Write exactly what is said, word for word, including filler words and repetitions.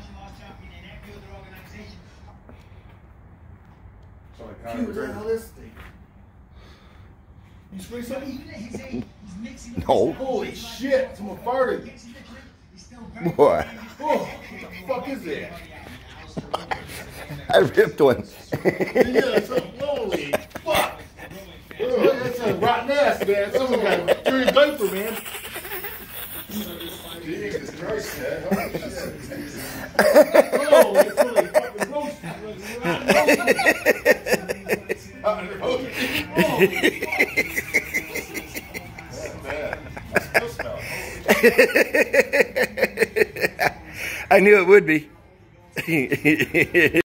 Who the hell is this thing? You spray something? No. Holy shit, someone farted. What? Oh, what the fuck is that? I ripped one. Yeah, that's a, holy fuck. Oh, that's a rotten ass, man. Someone got a dirty diaper, man. Jesus Christ, man. Holy shit. Oh, that's really fucking roasted. Rotten roasted. Oh, that's bad. I still smell it. I knew it would be.